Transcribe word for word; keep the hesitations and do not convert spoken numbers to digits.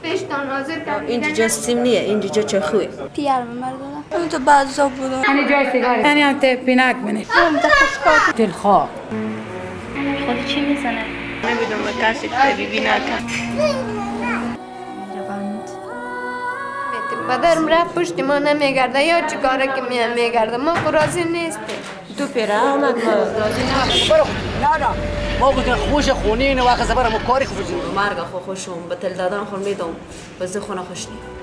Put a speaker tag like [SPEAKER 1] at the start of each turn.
[SPEAKER 1] پشتان حاضر کرد
[SPEAKER 2] اینجا جا سیم نیه، اینجا جا چه خوبه
[SPEAKER 3] پیار مردم
[SPEAKER 4] اونجا بعضا بودم
[SPEAKER 5] یعنی جای سیگار یعنی هم تپینک منه دلخواه
[SPEAKER 3] خودی چی میزنه؟
[SPEAKER 4] نمیدونم کسی که ببینه
[SPEAKER 1] پدرم رفت پشت ما نمیگرده یا چی کاره که میان میگرده ما راضی نیستیم
[SPEAKER 2] تو پیره آمد ما راضی نباشیم
[SPEAKER 6] نه نه ما گفتن خوش خونین و وقت زبر ما کاری خوشیم
[SPEAKER 2] مرگ خو خوشم به تل دادن خون میدم بس خونه خوش نیم